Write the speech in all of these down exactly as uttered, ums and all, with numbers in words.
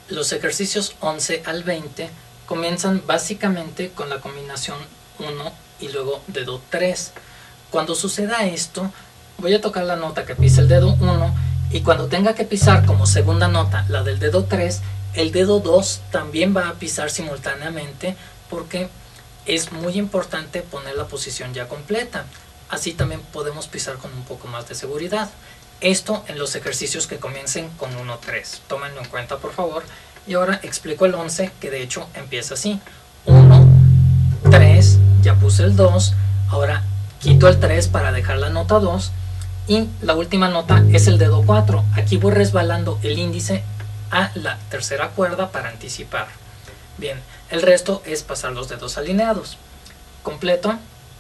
Los ejercicios once al veinte comienzan básicamente con la combinación uno y luego dedo tres. Cuando suceda esto, voy a tocar la nota que pisa el dedo uno y cuando tenga que pisar como segunda nota la del dedo tres, el dedo dos también va a pisar simultáneamente porque es muy importante poner la posición ya completa. Así también podemos pisar con un poco más de seguridad. Esto en los ejercicios que comiencen con uno tres. Tómenlo en cuenta, por favor. Y ahora explico el once, que de hecho empieza así. uno, tres, ya puse el dos. Ahora quito el tres para dejar la nota dos. Y la última nota es el dedo cuatro. Aquí voy resbalando el índice a la tercera cuerda para anticipar. Bien, el resto es pasar los dedos alineados. Completo.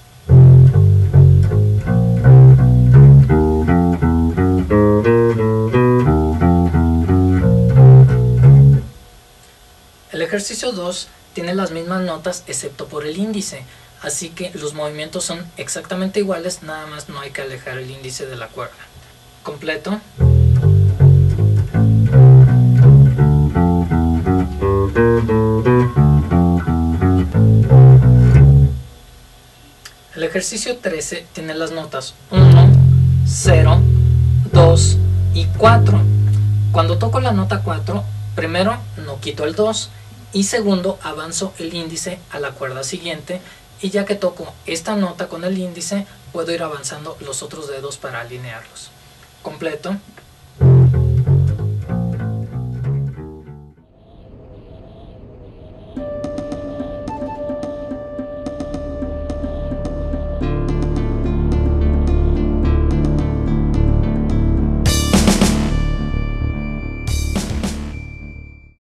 El ejercicio dos tiene las mismas notas excepto por el índice, así que los movimientos son exactamente iguales, nada más no hay que alejar el índice de la cuerda. Completo. El ejercicio trece tiene las notas uno, cero, dos y cuatro. Cuando toco la nota cuatro, primero no quito el dos y segundo avanzo el índice a la cuerda siguiente, y ya que toco esta nota con el índice puedo ir avanzando los otros dedos para alinearlos. Completo.